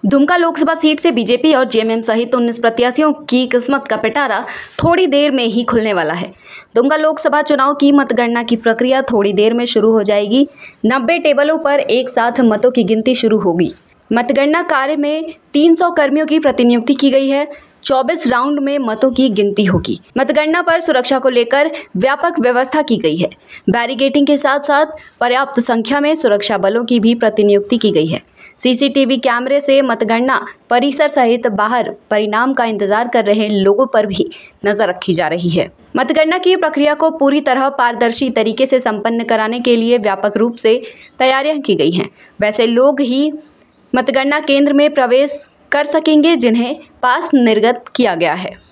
Dumka Lok Sabha seat से BJP और JMM सहित 19 प्रत्याशियों की किस्मत का पिटारा थोड़ी देर में ही खुलने वाला है। दुमका लोकसभा चुनाव की मतगणना की प्रक्रिया थोड़ी देर में शुरू हो जाएगी। 90 टेबलों पर एक साथ मतों की गिनती शुरू होगी। मतगणना कार्य में 300 कर्मियों की प्रतिनियुक्ति की गई है। 24 राउंड में मतों की गिनती होगी। मतगणना पर सुरक्षा को लेकर व्यापक व्यवस्था की गई है। बैरिकेडिंग के साथ साथ पर्याप्त संख्या में सुरक्षा बलों की भी प्रतिनियुक्ति की गई है। सीसीटीवी कैमरे से मतगणना परिसर सहित बाहर परिणाम का इंतजार कर रहे लोगों पर भी नजर रखी जा रही है। मतगणना की प्रक्रिया को पूरी तरह पारदर्शी तरीके से संपन्न कराने के लिए व्यापक रूप से तैयारियां की गई हैं। वैसे लोग ही मतगणना केंद्र में प्रवेश कर सकेंगे जिन्हें पास निर्गत किया गया है।